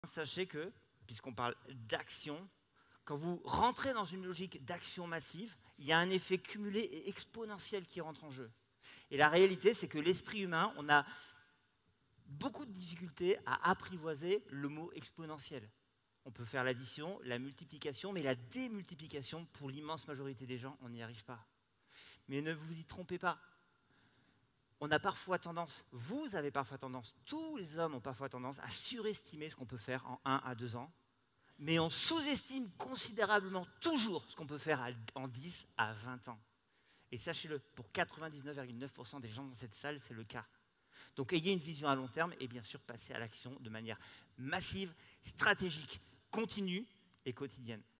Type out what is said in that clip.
Sachez que, puisqu'on parle d'action, quand vous rentrez dans une logique d'action massive, il y a un effet cumulé et exponentiel qui rentre en jeu. Et la réalité, c'est que l'esprit humain, on a beaucoup de difficultés à apprivoiser le mot exponentiel. On peut faire l'addition, la multiplication, mais la démultiplication, pour l'immense majorité des gens, on n'y arrive pas. Mais ne vous y trompez pas. On a parfois tendance, vous avez parfois tendance, tous les hommes ont parfois tendance à surestimer ce qu'on peut faire en 1 à 2 ans, mais on sous-estime considérablement toujours ce qu'on peut faire en 10 à 20 ans. Et sachez-le, pour 99,9% des gens dans cette salle, c'est le cas. Donc ayez une vision à long terme et bien sûr passez à l'action de manière massive, stratégique, continue et quotidienne.